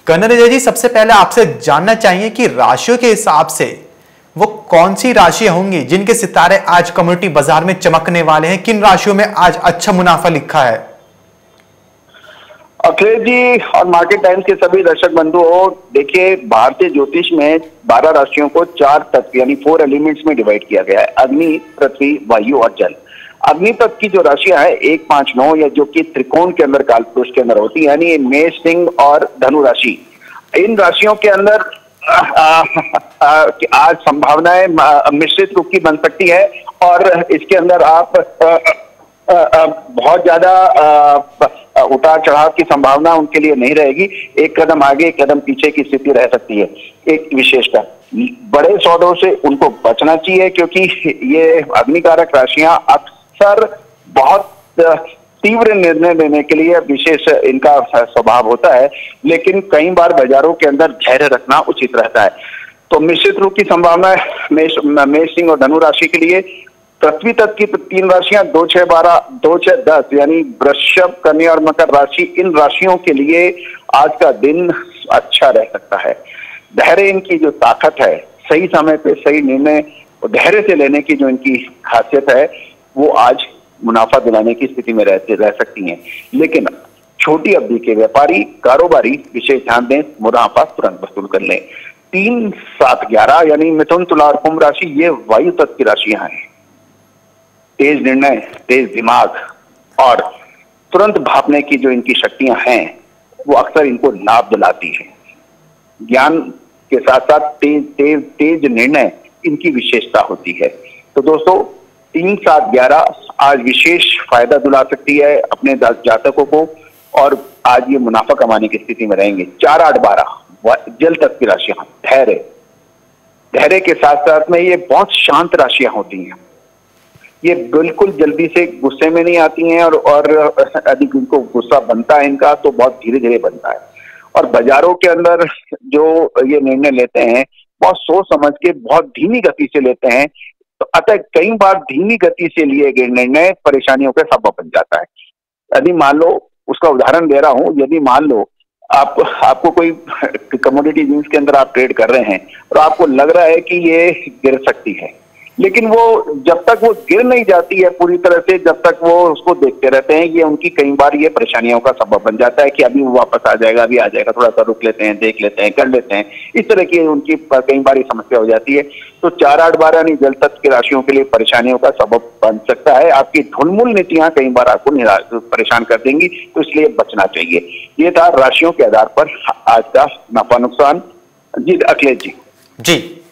कन्नड़ जी, सबसे पहले आपसे जानना चाहिए कि राशियों के हिसाब से वो कौन सी राशि होंगी जिनके सितारे आज कम्युनिटी बाजार में चमकने वाले हैं? किन राशियों में आज अच्छा मुनाफा लिखा है? अखिलेश जी और मार्केट टाइम्स के सभी दर्शक बंधुओं, देखिए भारतीय ज्योतिष में 12 राशियों को 4 तत्व यानी 4 एलिमेंट्स में डिवाइड किया गया है। अग्नि, पृथ्वी, वायु और जल। अग्नि तत्व की जो राशियां है 1, 5, 9 या जो कि त्रिकोण के अंदर कालपुरुष के अंदर होती है, यानी मेष, सिंह और धनु राशि। इन राशियों के अंदर आज संभावनाएं मिश्रित रूप की बन सकती है और इसके अंदर आप बहुत ज्यादा उतार चढ़ाव की संभावना उनके लिए नहीं रहेगी। एक कदम आगे एक कदम पीछे की स्थिति रह सकती है। एक विशेषता, बड़े सौदों से उनको बचना चाहिए क्योंकि ये अग्निकारक राशियां अक्सर बहुत तीव्र निर्णय लेने के लिए विशेष इनका स्वभाव होता है, लेकिन कई बार बाजारों के अंदर धैर्य रखना उचित रहता है। तो निश्चित रूप की संभावना है मेष, सिंह और धनु राशि के लिए। पृथ्वी तत्व की 3 राशियां 2, 6, 12, 2, 6, 10 यानी वृषभ, कन्या और मकर राशि, इन राशियों के लिए आज का दिन अच्छा रह सकता है। धैर्य इनकी जो ताकत है, सही समय पे सही निर्णय और धैर्य से लेने की जो इनकी खासियत है, वो आज मुनाफा दिलाने की स्थिति में रह सकती हैं। लेकिन छोटी अवधि के व्यापारी, कारोबारी विशेष ध्यान दें, मुनाफा तुरंत वसूल कर लें। 3, 7, 11 यानी मिथुन, तुला और कुंभ राशि, ये वायु तत्व की राशियां हैं। तेज निर्णय, तेज दिमाग और तुरंत भापने की जो इनकी शक्तियां हैं, वो अक्सर इनको लाभ दिलाती है। ज्ञान के साथ साथ तेज निर्णय इनकी विशेषता होती है। तो दोस्तों 3, 7, 11 आज विशेष फायदा दिला सकती है अपने जातकों को और आज ये मुनाफा कमाने की स्थिति में रहेंगे। 4, 8, 12 जल तत्व की राशियां, धैर्य के साथ साथ में ये बहुत शांत राशियां होती हैं। ये बिल्कुल जल्दी से गुस्से में नहीं आती हैं और यदि इनको गुस्सा बनता है इनका तो बहुत धीरे धीरे बनता है। और बाजारों के अंदर जो ये निर्णय लेते हैं बहुत सोच समझ के बहुत धीमी गति से लेते हैं, तो अतः कई बार धीमी गति से लिए गए निर्णय परेशानियों का सबब बन जाता है। यदि मान लो, उसका उदाहरण दे रहा हूं, यदि मान लो आपको कोई कमोडिटी जीन्स के अंदर आप ट्रेड कर रहे हैं और आपको लग रहा है कि ये गिर सकती है, लेकिन वो जब तक वो गिर नहीं जाती है पूरी तरह से, जब तक वो उसको देखते रहते हैं, ये उनकी कई बार ये परेशानियों का सबब बन जाता है कि अभी वो वापस आ जाएगा, अभी आ जाएगा, थोड़ा सा रुक लेते हैं, देख लेते हैं, कर लेते हैं। इस तरह की उनकी कई बार ये समस्या हो जाती है। तो 4, 8, 12 यानी जल तत्व की राशियों के लिए परेशानियों का सबब बन सकता है। आपकी ढुलमुल नीतियां कई बार आपको परेशान कर देंगी, तो इसलिए बचना चाहिए। ये था राशियों के आधार पर आज का नफा नुकसान। जी अखिलेश जी। जी